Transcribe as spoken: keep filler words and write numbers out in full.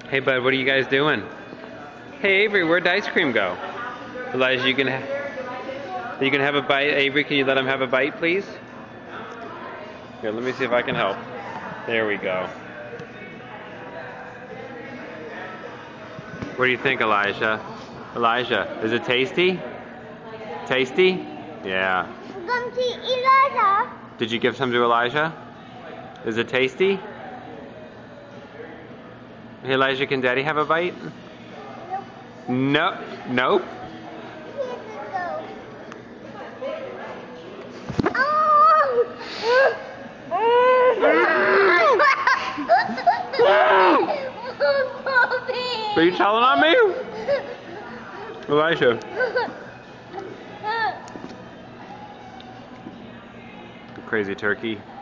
Hey bud, what are you guys doing? Hey Avery, where'd the ice cream go? Elijah, you can ha you can have a bite. Avery, can you let him have a bite, please? Here, let me see if I can help. There we go. What do you think, Elijah? Elijah, is it tasty? Tasty? Yeah. Come to Elijah. Did you give some to Elijah? Is it tasty? Hey Elijah, can Daddy have a bite? Nope. No. Nope. Are you telling on me? Elijah. Crazy turkey.